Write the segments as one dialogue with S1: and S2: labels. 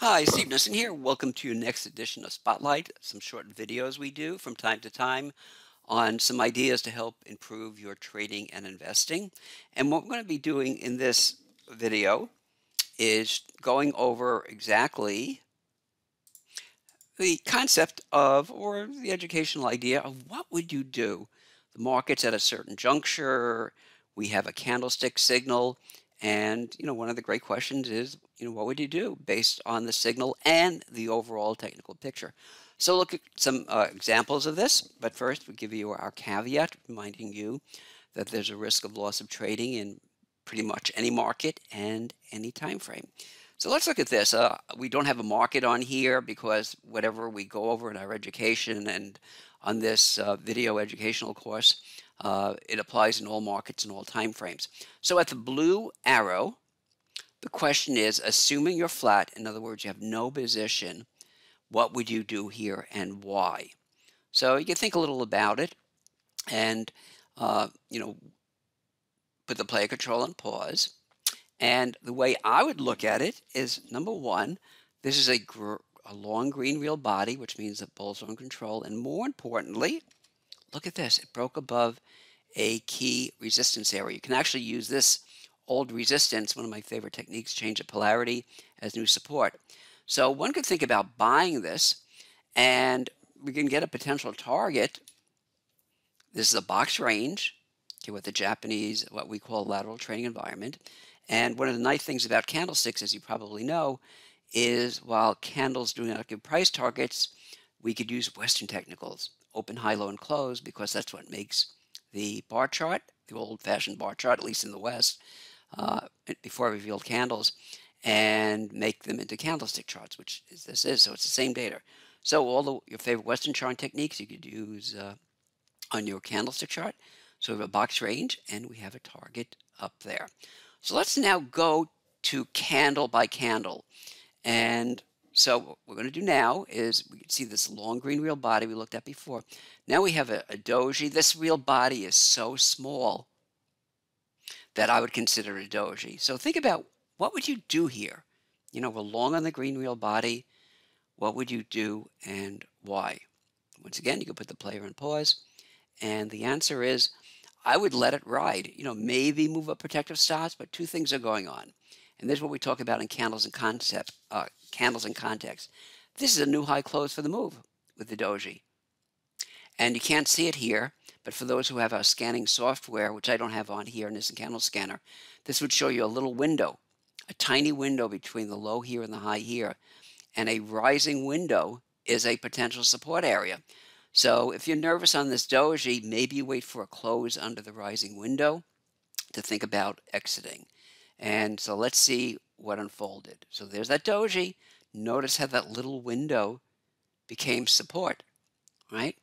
S1: Hi, Steve Nissen here. Welcome to your next edition of Spotlight, some short videos we do from time to time on some ideas to help improve your trading and investing. And what we're going to be doing in this video is going over exactly the concept of, or the educational idea of, what would you do? The market's at a certain juncture, we have a candlestick signal, and one of the great questions is, what would you do based on the signal and the overall technical picture? So look at some examples of this, but first we give you our caveat, reminding you that there's a risk of loss of trading in pretty much any market and any time frame. So let's look at this. We don't have a market on here because whatever we go over in our education and on this video educational course, it applies in all markets and all time frames. So at the blue arrow, the question is, assuming you're flat, in other words, you have no position, what would you do here and why? So you can think a little about it and, put the player control on pause. And the way I would look at it is, number one, this is a long green real body, which means that bulls are in control. And more importantly, look at this. It broke above a key resistance area. You can actually use this old resistance, one of my favorite techniques, change of polarity, as new support. So one could think about buying this, and we can get a potential target. This is a box range, okay, with the Japanese, what we call lateral trading environment. And one of the nice things about candlesticks, as you probably know, is while candles do not give price targets, we could use Western technicals, open, high, low, and close, because that's what makes the bar chart, the old-fashioned bar chart, at least in the West, before revealed candles, and make them into candlestick charts, which this is. So it's the same data. So your favorite Western chart techniques you could use on your candlestick chart. So we have a box range, and we have a target up there. So let's now go to candle by candle. And so what we're going to do now is, we can see this long green real body we looked at before. Now we have a doji. This real body is so small that I would consider a doji. So think about, what would you do here? We're long on the green real body. What would you do and why? Once again, you can put the player on pause. And the answer is, I would let it ride. Maybe move up protective stops, but two things are going on. And this is what we talk about in candles and candles and context. This is a new high close for the move with the doji. And you can't see it here, but for those who have our scanning software, which I don't have on here in this candle scanner, this would show you a little window, a tiny window between the low here and the high here. And a rising window is a potential support area. So if you're nervous on this doji, maybe you wait for a close under the rising window to think about exiting. And so let's see what unfolded. So there's that doji. Notice how that little window became support, right?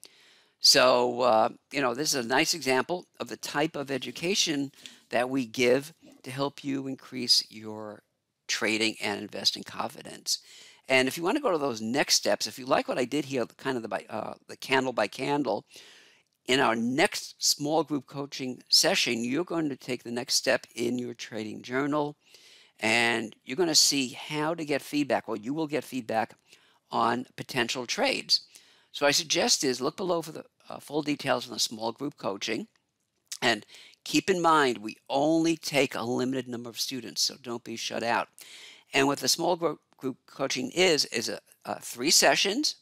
S1: So, this is a nice example of the type of education that we give to help you increase your trading and investing confidence. And if you want to go to those next steps, if you like what I did here, kind of the candle by candle, in our next small group coaching session, you're going to take the next step in your trading journal, and you're going to see how to get feedback, or you will get feedback on potential trades. So I suggest is, look below for the full details on the small group coaching, and keep in mind, we only take a limited number of students, so don't be shut out. And what the small group coaching is 3 sessions,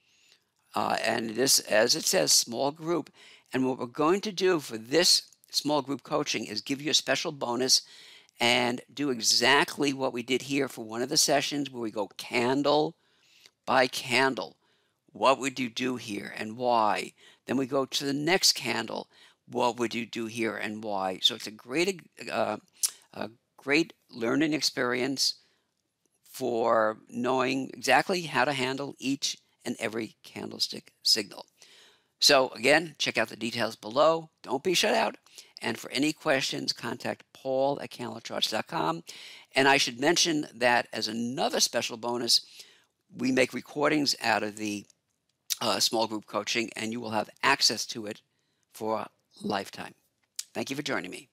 S1: and it is, as it says, small group. And what we're going to do for this small group coaching is give you a special bonus and do exactly what we did here for one of the sessions, where we go candle by candle. What would you do here and why? Then we go to the next candle. What would you do here and why? So it's a great learning experience for knowing exactly how to handle each and every candlestick signal. So again, check out the details below. Don't be shut out. And for any questions, contact paul@candlecharts.com. And I should mention that as another special bonus, we make recordings out of the small group coaching, and you will have access to it for a lifetime. Thank you for joining me.